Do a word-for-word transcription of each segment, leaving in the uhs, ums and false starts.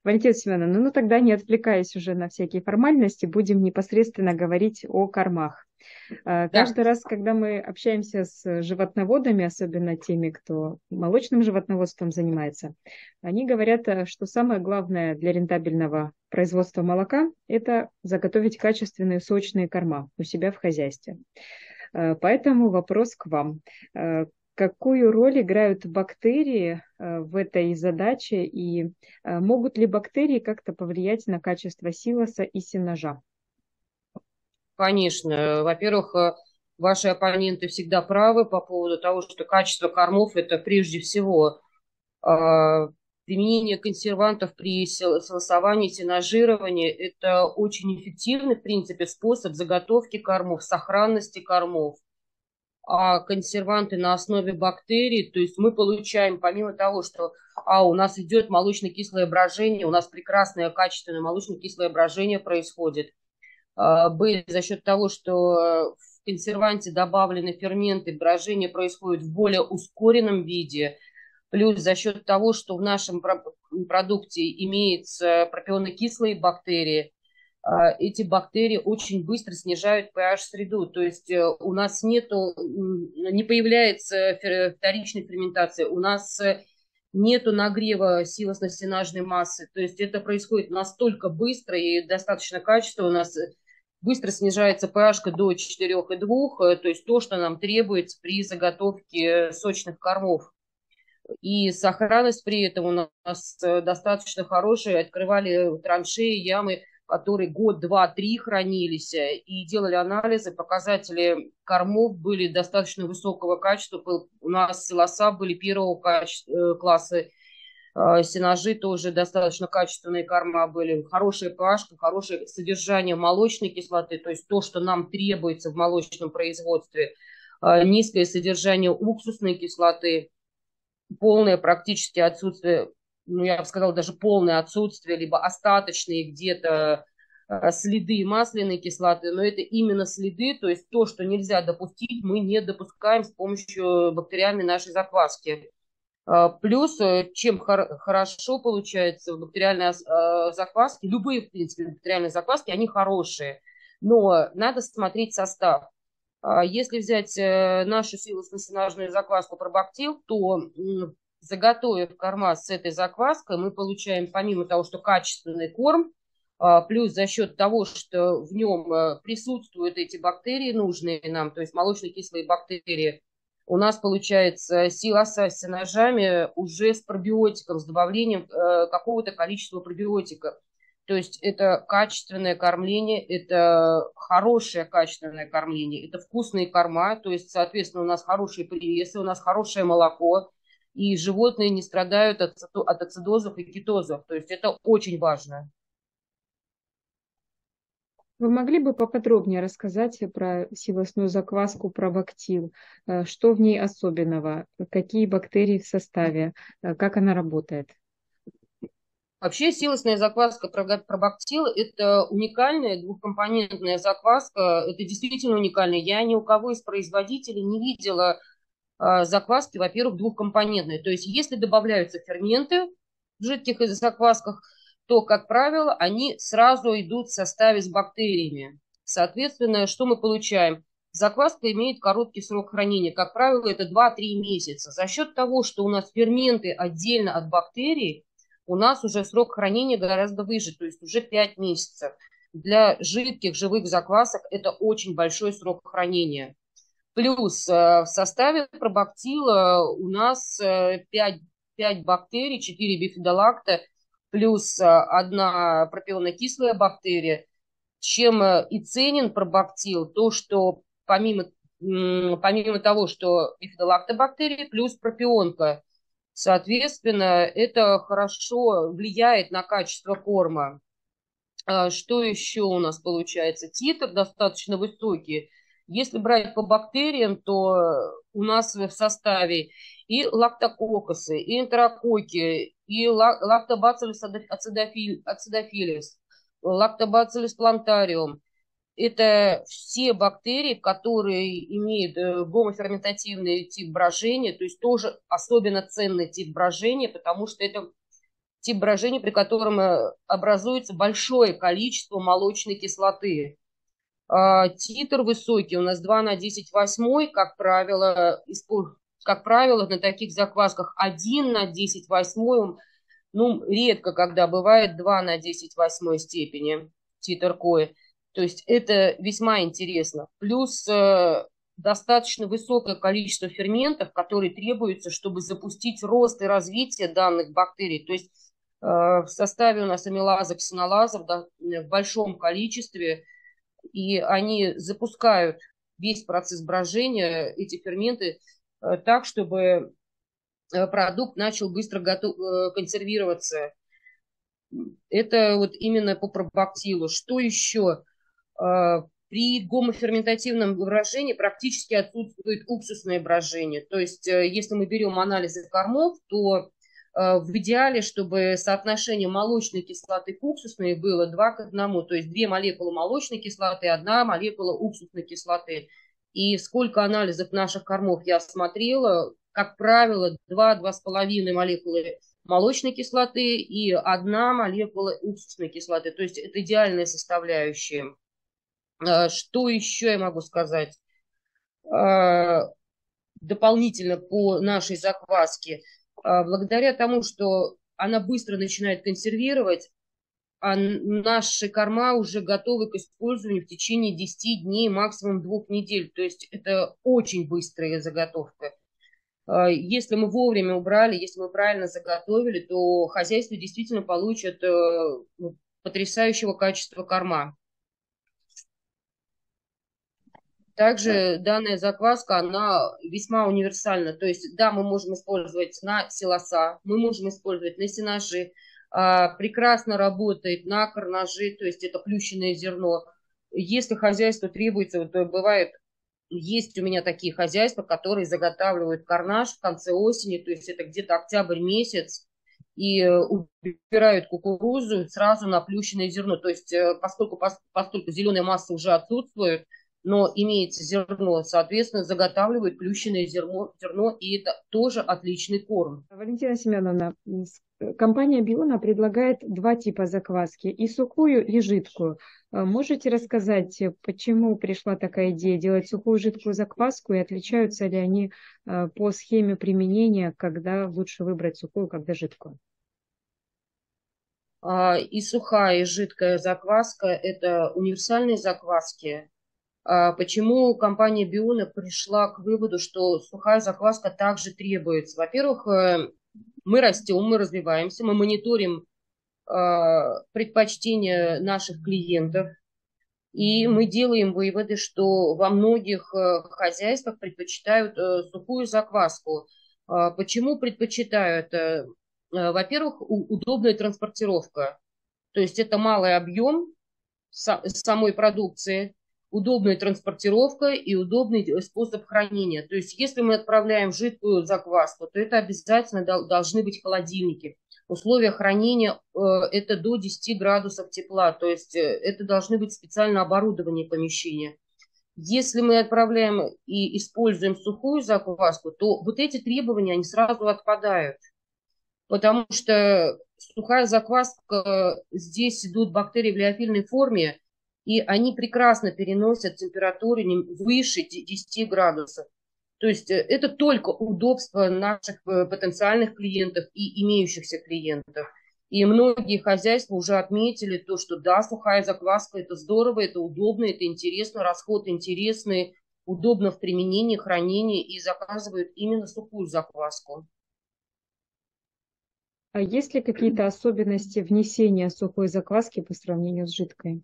Валентина Семеновна, ну тогда, не отвлекаясь уже на всякие формальности, будем непосредственно говорить о кормах. Э, Да, Каждый раз, когда мы общаемся с животноводами, особенно теми, кто молочным животноводством занимается, они говорят, э, что самое главное для рентабельного производства молока – это заготовить качественные сочные корма у себя в хозяйстве. Э, Поэтому вопрос к вам. Э, Какую роль играют бактерии э, в этой задаче и э, могут ли бактерии как-то повлиять на качество силоса и сенажа? конечно. Во-первых, э, ваши оппоненты всегда правы по поводу того, что качество кормов – это прежде всего а, применение консервантов при сил- согласовании, сенажировании – это очень эффективный, в принципе, способ заготовки кормов, сохранности кормов. А консерванты на основе бактерий, то есть мы получаем, помимо того, что а, у нас идет молочно-кислое брожение, у нас прекрасное качественное молочно-кислое брожение происходит, а, б, за счет того, что в консерванте добавлены ферменты, брожение происходит в более ускоренном виде, плюс за счет того, что в нашем продукте имеются пропионно-кислые бактерии, а, эти бактерии очень быстро снижают pH-среду. То есть э, у нас нету, не появляется вторичной ферментации, у нас э, нету нагрева силосно-стенажной массы. То есть это происходит настолько быстро и достаточно качественно. У нас э, быстро снижается pH до четыре и два, э, то есть то, что нам требуется при заготовке сочных кормов. И сохранность при этом у нас э, достаточно хорошая. Открывали траншеи, ямы, которые год, два, три хранились, э, и делали анализы. Показатели кормов были достаточно высокого качества. У нас лоса были первого качества, класса, э, сенажи тоже достаточно качественные корма были. Хорошая pH, хорошее содержание молочной кислоты, то есть то, что нам требуется в молочном производстве. Э, низкое содержание уксусной кислоты, полное практически отсутствие, ну, я бы сказала, даже полное отсутствие, либо остаточные где-то э, следы масляной кислоты, но это именно следы, то есть то, что нельзя допустить, мы не допускаем с помощью бактериальной нашей закваски. Э, Плюс, э, чем хор- хорошо получается в бактериальной э, закваске, любые, в принципе, бактериальные закваски, они хорошие, но надо смотреть состав. А Если взять э, нашу силосно-сенажную закваску пробактил, то м, заготовив корма с этой закваской, мы получаем, помимо того, что качественный корм, а, плюс за счет того, что в нем э, присутствуют эти бактерии нужные нам, то есть молочно-кислые бактерии, у нас получается силоса с сенажами уже с пробиотиком, с добавлением э, какого-то количества пробиотика. То есть это качественное кормление, это хорошее качественное кормление, это вкусные корма, то есть, соответственно, у нас хорошие привесы, у нас хорошее молоко, и животные не страдают от, от ацидозов и кетозов. То есть это очень важно. Вы могли бы поподробнее рассказать про силосную закваску пробактил? Э, Что в ней особенного? Какие бактерии в составе? Э, Как она работает? Вообще силосная закваска пробактил – это уникальная двухкомпонентная закваска. Это действительно уникально. Я ни у кого из производителей не видела а, закваски, во-первых, двухкомпонентные. То есть если добавляются ферменты в жидких заквасках, то, как правило, они сразу идут в составе с бактериями. Соответственно, что мы получаем? Закваска имеет короткий срок хранения. Как правило, это два-три месяца. За счет того, что у нас ферменты отдельно от бактерий, у нас уже срок хранения гораздо выше, то есть уже пять месяцев. Для жидких живых заквасок это очень большой срок хранения. Плюс э, в составе пробактила у нас э, пять, пять бактерий, четыре бифидолакта, плюс э, одна пропионно-кислая бактерия. Чем э, и ценен пробактил, то, что помимо, м, помимо того, что бифидолактобактерии, плюс пропионка. Соответственно, это хорошо влияет на качество корма. А, Что еще у нас получается? Титр достаточно высокий. Если брать по бактериям, то у нас в составе и лактококкусы, и энтерококки, и лактобациллус ацидофилис, лактобациллус плантариум. Это все бактерии, которые имеют э, гомоферментативный тип брожения, то есть тоже особенно ценный тип брожения, потому что это тип брожения, при котором образуется большое количество молочной кислоты. Титр высокий, у нас два на десять восьмой, как правило, как правило, на таких заквасках один на десять восьмой, ну, редко, когда бывает два на десять восьмой степени титр КОИ. То есть это весьма интересно. Плюс э, достаточно высокое количество ферментов, которые требуются, чтобы запустить рост и развитие данных бактерий. То есть э, в составе у нас амилазов, ксенолазов, да, в большом количестве, и они запускают весь процесс брожения, эти ферменты, э, так, чтобы продукт начал быстро готов, э, консервироваться. Это вот именно по пробактилу. Что еще? При гомоферментативном брожении практически отсутствует уксусное брожение. То есть, если мы берем анализы кормов, то в идеале, чтобы соотношение молочной кислоты к уксусной было два к одному. То есть, две молекулы молочной кислоты, одна молекула уксусной кислоты. И сколько анализов наших кормов я смотрела, как правило, два-два с половиной молекулы молочной кислоты и одна молекула уксусной кислоты. То есть это идеальная составляющая. Что еще я могу сказать? Дополнительно по нашей закваске. Благодаря тому, что она быстро начинает консервировать, а наши корма уже готовы к использованию в течение десяти дней, максимум двух недель. То есть это очень быстрая заготовка. Если мы вовремя убрали, если мы правильно заготовили, то хозяйство действительно получит потрясающего качества корма. Также данная закваска, она весьма универсальна. То есть, да, мы можем использовать на силоса, мы можем использовать на сенажи, прекрасно работает на карнажи, то есть это плющенное зерно. Если хозяйству требуется, то бывает... Есть у меня такие хозяйства, которые заготавливают карнаж в конце осени, то есть это где-то октябрь месяц, и убирают кукурузу сразу на плющенное зерно. То есть поскольку, поскольку зеленая масса уже отсутствует, но имеется зерно, соответственно, заготавливают плющенное зерно, зерно, и это тоже отличный корм. Валентина Семеновна, компания Биона предлагает два типа закваски, и сухую, и жидкую. Можете рассказать, почему пришла такая идея делать сухую, жидкую закваску, и отличаются ли они по схеме применения, когда лучше выбрать сухую, когда жидкую? И сухая, и жидкая закваска – это универсальные закваски. Почему компания Биона пришла к выводу, что сухая закваска также требуется? Во-первых, мы растем, мы развиваемся, мы мониторим предпочтения наших клиентов, и мы делаем выводы, что во многих хозяйствах предпочитают сухую закваску. Почему предпочитают? Во-первых, удобная транспортировка, то есть это малый объем самой продукции, удобная транспортировка и удобный способ хранения. То есть если мы отправляем жидкую закваску, то это обязательно должны быть холодильники. Условия хранения э, это до десяти градусов тепла, то есть э, это должны быть специально оборудованные помещения. Если мы отправляем и используем сухую закваску, то вот эти требования, они сразу отпадают. Потому что сухая закваска, здесь идут бактерии в лиофильной форме, и они прекрасно переносят температуру выше десяти градусов. То есть это только удобство наших потенциальных клиентов и имеющихся клиентов. И многие хозяйства уже отметили то, что да, сухая закваска – это здорово, это удобно, это интересно, расход интересный, удобно в применении, хранении, и заказывают именно сухую закваску. А есть ли какие-то особенности внесения сухой закваски по сравнению с жидкой?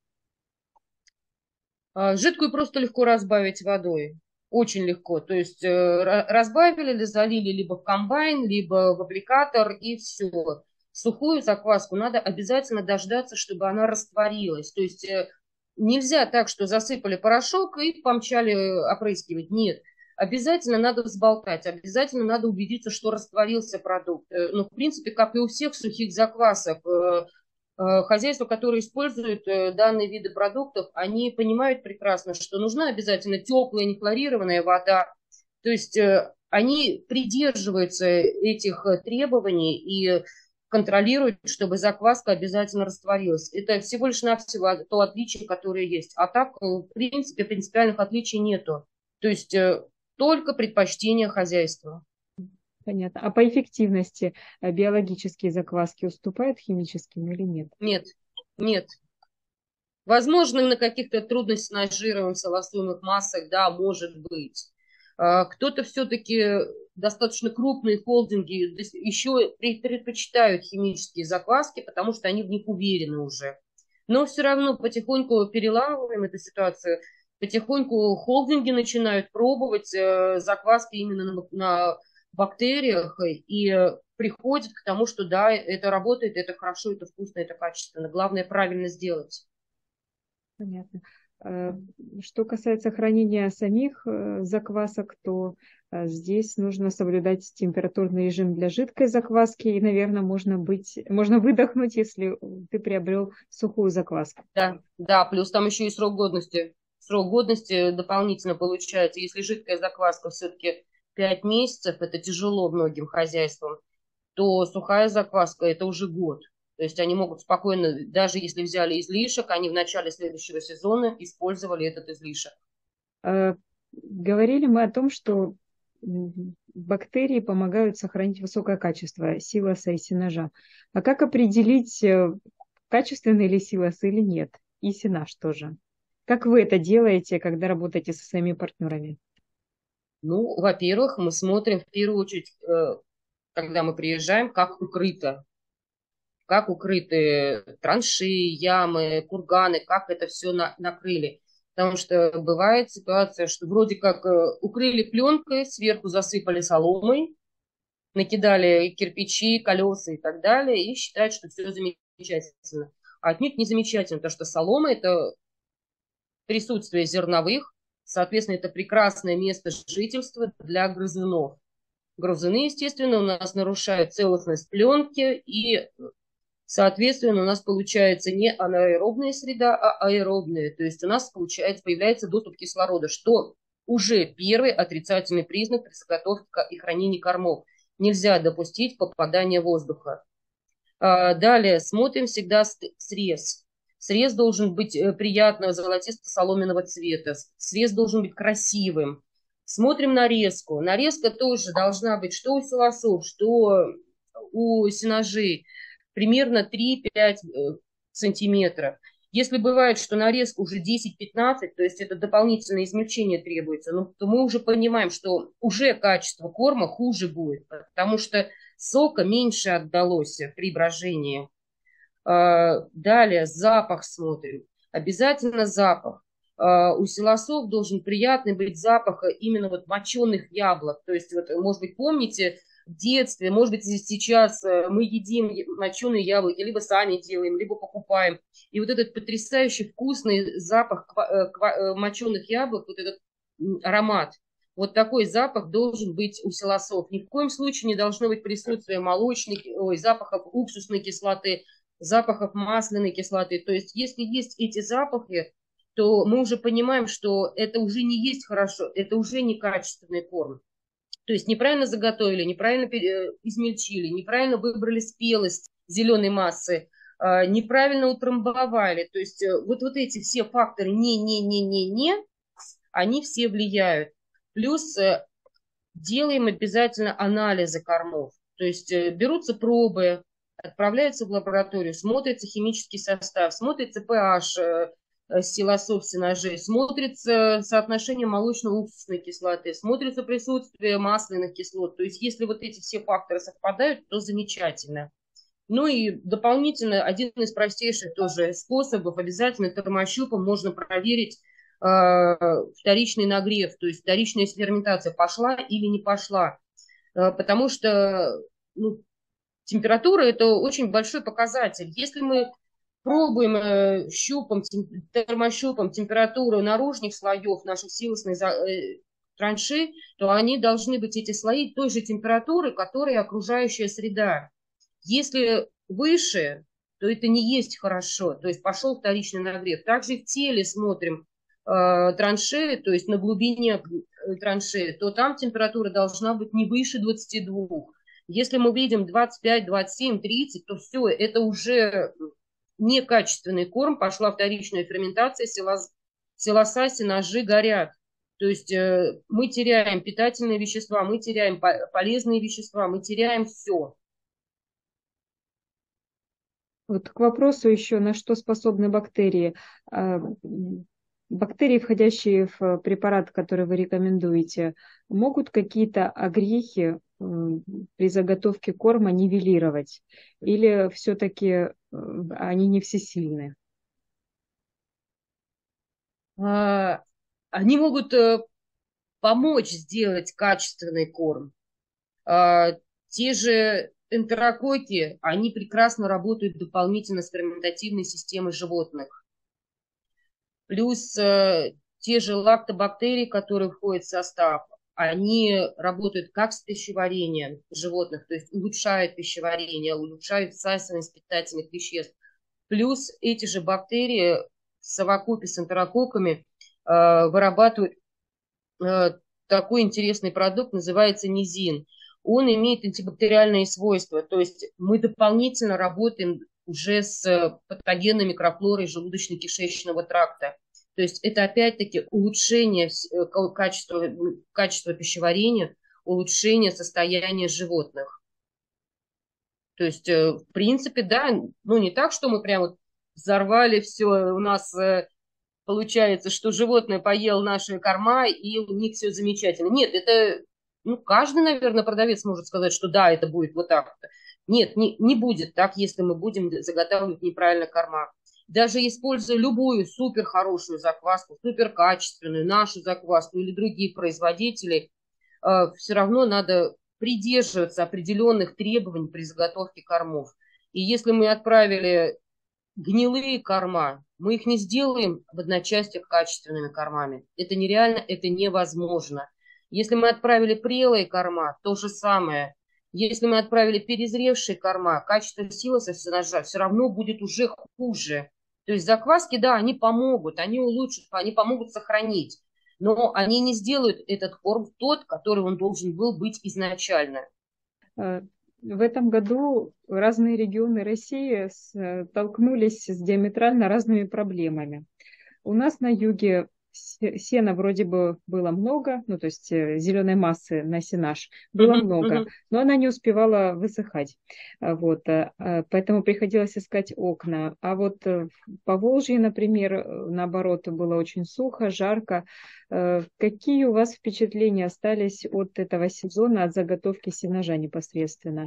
Жидкую просто легко разбавить водой. Очень легко. То есть разбавили, залили либо в комбайн, либо в аппликатор, и все. Сухую закваску надо обязательно дождаться, чтобы она растворилась. То есть нельзя так, что засыпали порошок и помчали опрыскивать. Нет. Обязательно надо взболтать, обязательно надо убедиться, что растворился продукт. Ну, в принципе, как и у всех сухих заквасок, хозяйства, которые используют данные виды продуктов, они понимают прекрасно, что нужна обязательно теплая, нехлорированная вода. То есть они придерживаются этих требований, и контролирует, чтобы закваска обязательно растворилась. Это всего лишь навсего то отличие, которое есть. А так, в принципе, принципиальных отличий нету. То есть э, только предпочтение хозяйства. Понятно. А по эффективности э, биологические закваски уступают химическим или нет? Нет, нет. Возможно, на каких-то трудностях согласуемых массах, да, может быть. А, кто-то все-таки достаточно крупные холдинги еще предпочитают химические закваски, потому что они в них уверены уже. Но все равно потихоньку переламываем эту ситуацию. Потихоньку холдинги начинают пробовать э, закваски именно на, на бактериях и э, приходят к тому, что да, это работает, это хорошо, это вкусно, это качественно. Главное правильно сделать. Понятно. Э, Что касается хранения самих э, заквасок, то э, здесь нужно соблюдать температурный режим для жидкой закваски, и, наверное, можно быть, можно выдохнуть, если ты приобрел сухую закваску. Да, да, плюс там еще и срок годности. Срок годности дополнительно получается. Если жидкая закваска все-таки пять месяцев, это тяжело многим хозяйствам, то сухая закваска это уже год. То есть они могут спокойно, даже если взяли излишек, они в начале следующего сезона использовали этот излишек. Э, Говорили мы о том, что м, бактерии помогают сохранить высокое качество силоса и сенажа. А как определить, э, качественный ли силос или нет? И сенаж тоже. Как вы это делаете, когда работаете со своими партнерами? Ну, во-первых, мы смотрим в первую очередь, э, когда мы приезжаем, как укрыто. Как укрыты траншеи, ямы, курганы, как это все на, накрыли. Потому что бывает ситуация, что вроде как э, укрыли пленкой, сверху засыпали соломой, накидали кирпичи, колеса и так далее, и считают, что все замечательно. А отнюдь не замечательно, потому что солома – это присутствие зерновых, соответственно, это прекрасное место жительства для грызунов. Грызуны, естественно, у нас нарушают целостность пленки, и, соответственно, у нас получается не анаэробная среда, а аэробная. То есть у нас получается, появляется доступ кислорода, что уже первый отрицательный признак при заготовке и хранении кормов. Нельзя допустить попадания воздуха. Далее смотрим всегда срез. Срез должен быть приятного золотисто-соломенного цвета. Срез должен быть красивым. Смотрим нарезку. Нарезка тоже должна быть что у силосов, что у сенажей. Примерно три-пять сантиметров. Если бывает, что нарезка уже десять-пятнадцать, то есть это дополнительное измельчение требуется, ну, то мы уже понимаем, что уже качество корма хуже будет, потому что сока меньше отдалось при брожении. Далее запах смотрим. Обязательно запах. У силосов должен приятный быть запах именно вот моченых яблок. То есть, вот, может быть, помните, в детстве, может быть, сейчас мы едим моченые яблоки, либо сами делаем, либо покупаем. И вот этот потрясающий вкусный запах моченых яблок, вот этот аромат, вот такой запах должен быть у силосов. Ни в коем случае не должно быть присутствия молочной, ой, запахов уксусной кислоты, запахов масляной кислоты. То есть, если есть эти запахи, то мы уже понимаем, что это уже не есть хорошо, это уже не качественный корм. То есть неправильно заготовили, неправильно измельчили, неправильно выбрали спелость зеленой массы, неправильно утрамбовали. То есть вот, вот эти все факторы не-не-не-не-не, они все влияют. Плюс делаем обязательно анализы кормов. То есть берутся пробы, отправляются в лабораторию, смотрится химический состав, смотрится pH силосов, сенажей, смотрится соотношение молочно-уксусной кислоты, смотрится присутствие масляных кислот. То есть если вот эти все факторы совпадают, то замечательно. Ну и дополнительно один из простейших тоже способов, обязательно термощупом можно проверить э, вторичный нагрев, то есть вторичная ферментация пошла или не пошла. Э, потому что ну, температура – это очень большой показатель. Если мы пробуем э, щупом, термощупом температуру наружных слоев наших силосной э, траншей, то они должны быть, эти слои, той же температуры, которой окружающая среда. Если выше, то это не есть хорошо, то есть пошел вторичный нагрев. Также в теле смотрим э, траншеи, то есть на глубине траншеи, то там температура должна быть не выше двадцати двух. Если мы видим двадцать пять, двадцать семь, тридцать, то все, это уже некачественный корм, пошла вторичная ферментация, силоз, силоса, сенажи горят. То есть э, мы теряем питательные вещества, мы теряем по полезные вещества, мы теряем все. Вот к вопросу еще, на что способны бактерии. А, бактерии, входящие в препарат, который вы рекомендуете, могут какие-то огрехи м, при заготовке корма нивелировать? Или все-таки они не всесильны? А, они могут э, помочь сделать качественный корм. А, те же энтерококи, они прекрасно работают дополнительно с ферментативной системой животных. Плюс э, те же лактобактерии, которые входят в состав, они работают как с пищеварением животных, то есть улучшают пищеварение, улучшают всасывание питательных веществ. Плюс эти же бактерии в совокупе с энтерококками э, вырабатывают э, такой интересный продукт, называется низин. Он имеет антибактериальные свойства, то есть мы дополнительно работаем уже с патогенной микрофлорой желудочно-кишечного тракта. То есть это опять-таки улучшение качества, качества пищеварения, улучшение состояния животных. То есть, в принципе, да, ну не так, что мы прямо взорвали все, у нас получается, что животное поело наши корма, и у них все замечательно. Нет, это, ну, каждый, наверное, продавец может сказать, что да, это будет вот так. Нет, не, не будет так, если мы будем заготавливать неправильно корма. Даже используя любую супер хорошую закваску, супер качественную, нашу закваску или других производителей, э, все равно надо придерживаться определенных требований при заготовке кормов. И если мы отправили гнилые корма, мы их не сделаем в одночасье качественными кормами. Это нереально, это невозможно. Если мы отправили прелые корма, то же самое. Если мы отправили перезревшие корма, качество силоса сенажа все равно будет уже хуже. То есть закваски, да, они помогут, они улучшат, они помогут сохранить. Но они не сделают этот корм тот, который он должен был быть изначально. В этом году разные регионы России столкнулись с диаметрально разными проблемами. У нас на юге сена вроде бы было много, ну то есть зеленой массы на сенаж было Мгм, много, мгм. но она не успевала высыхать. Вот, поэтому приходилось искать окна. А вот в Поволжье, например, наоборот, было очень сухо, жарко. Какие у вас впечатления остались от этого сезона, от заготовки сенажа непосредственно?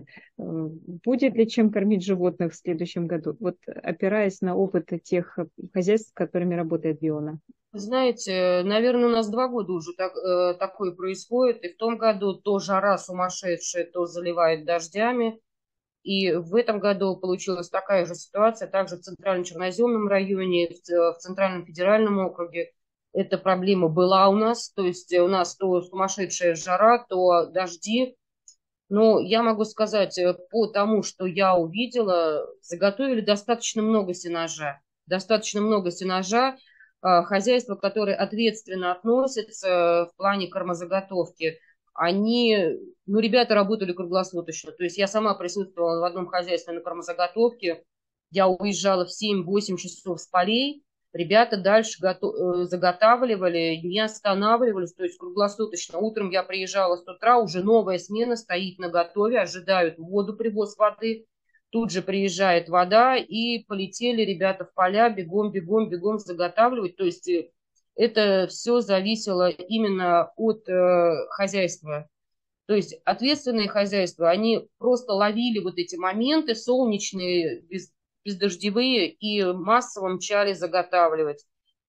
Будет ли чем кормить животных в следующем году? Вот опираясь на опыт тех хозяйств, с которыми работает Биона. Знаете, наверное, у нас два года уже так, э, такое происходит. И в том году то жара сумасшедшая, то заливает дождями. И в этом году получилась такая же ситуация, также в Центрально-Черноземном районе, в, в Центральном федеральном округе. Эта проблема была у нас. То есть у нас то сумасшедшая жара, то дожди. Но я могу сказать, э, по тому, что я увидела, заготовили достаточно много сенажа. Достаточно много сенажа. А, Хозяйства, которые ответственно относятся в плане кормозаготовки, они, ну, ребята работали круглосуточно. То есть я сама присутствовала в одном хозяйстве на кормозаготовке. Я уезжала в семь-восемь часов с полей. Ребята дальше гото- э, заготавливали, не останавливались, то есть круглосуточно. Утром я приезжала с утра, уже новая смена стоит на готове, ожидают воду, привоз воды. Тут же приезжает вода, и полетели ребята в поля, бегом, бегом, бегом заготавливать. То есть э, это все зависело именно от э, хозяйства. То есть ответственные хозяйства, они просто ловили вот эти моменты солнечные, без, бездождевые и массово мчали заготавливать.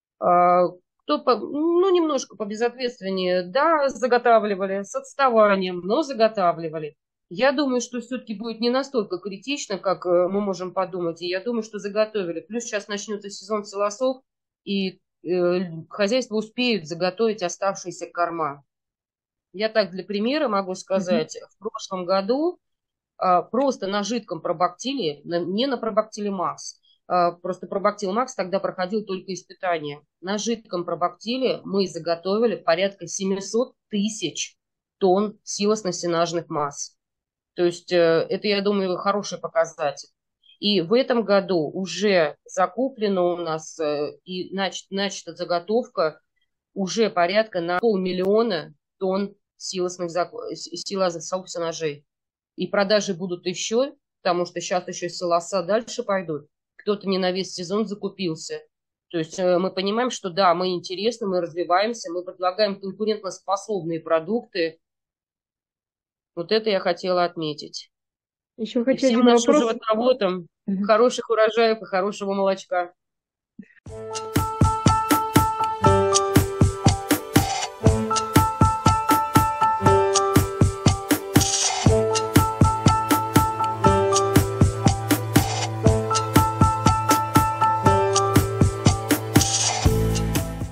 А, Кто, по, ну, немножко побезответственнее, да, заготавливали с отставанием, но заготавливали. Я думаю, что все-таки будет не настолько критично, как э, мы можем подумать. И я думаю, что заготовили. Плюс сейчас начнется сезон силосов, и э, хозяйства успеют заготовить оставшиеся корма. Я так для примера могу Мгм. сказать, в прошлом году а, просто на жидком пробактиле, на- не на пробактиле Макс, а, просто пробактил Макс тогда проходил только испытания. На жидком пробактиле мы заготовили порядка семьсот тысяч тонн силосно-сенажных масс. То есть э, это, я думаю, хороший показатель. И в этом году уже закуплено у нас э, и нач- начата заготовка уже порядка на полмиллиона тонн силосных зак- с- силосов сенажей. И продажи будут еще, потому что сейчас еще силоса дальше пойдут. Кто-то не на весь сезон закупился. То есть э, мы понимаем, что да, мы интересны, мы развиваемся, мы предлагаем конкурентоспособные продукты. Вот это я хотела отметить. Еще И хочу всем один нашим вопрос. животноводам Мгм. хороших урожаев и хорошего молочка.